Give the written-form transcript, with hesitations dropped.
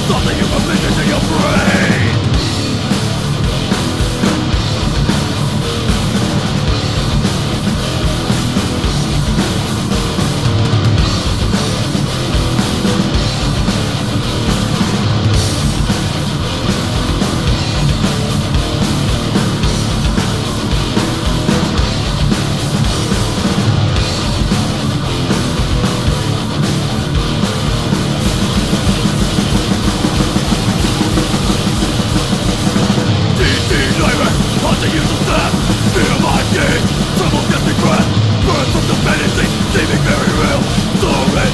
Something you provision in your brain. The usual step, feel my need. Trouble gets me breath, burn from the fantasy, seeming very real. Surrender.